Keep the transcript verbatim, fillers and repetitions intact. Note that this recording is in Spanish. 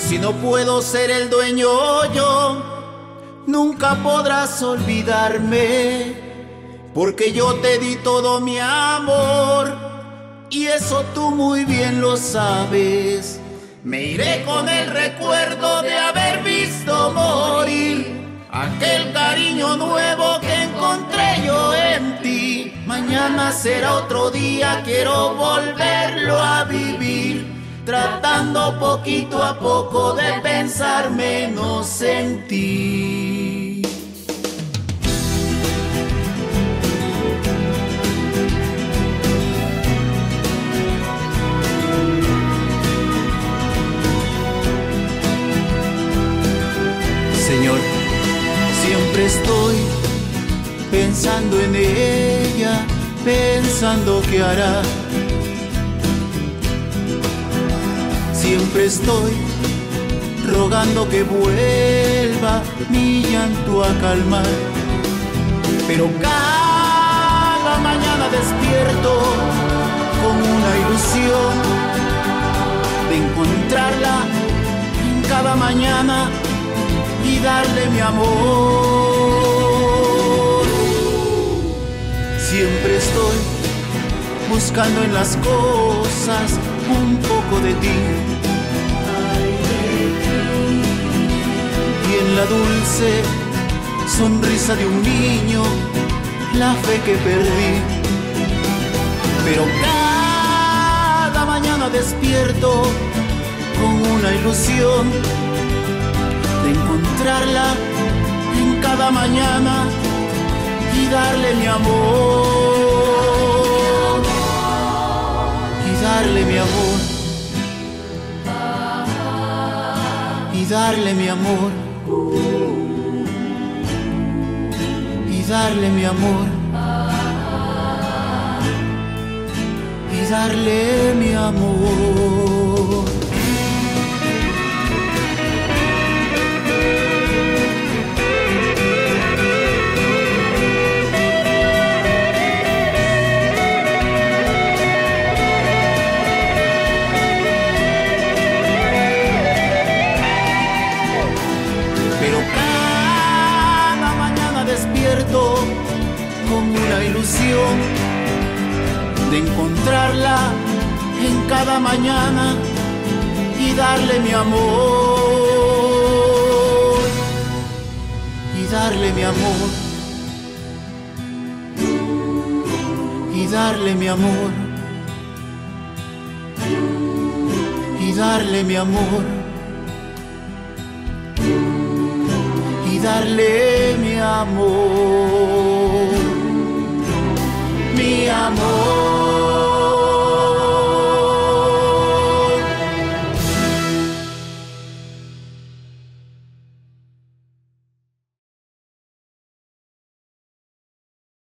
Si no puedo ser el dueño yo, nunca podrás olvidarme, porque yo te di todo mi amor y eso tú muy bien lo sabes. Me iré con el recuerdo de haber visto morir aquel cariño nuevo que encontré yo en ti. Mañana será otro día, quiero volverlo a vivir, tratando poquito a poco de pensar menos en ti. Señor, siempre estoy pensando en ella, pensando qué hará. Siempre estoy rogando que vuelva mi llanto a calmar, pero cada mañana despierto con una ilusión de encontrarla en cada mañana y darle mi amor. Siempre estoy buscando en las cosas un poco de ti, y en la dulce sonrisa de un niño la fe que perdí. Pero cada mañana despierto con una ilusión de encontrarla en cada mañana y darle mi amor, y darle mi amor, y darle mi amor, y darle mi amor, y darle mi amor. Con una ilusión de encontrarla en cada mañana y darle mi amor, y darle mi amor, y darle mi amor, y darle mi amor, y darle mi amor, mi amor.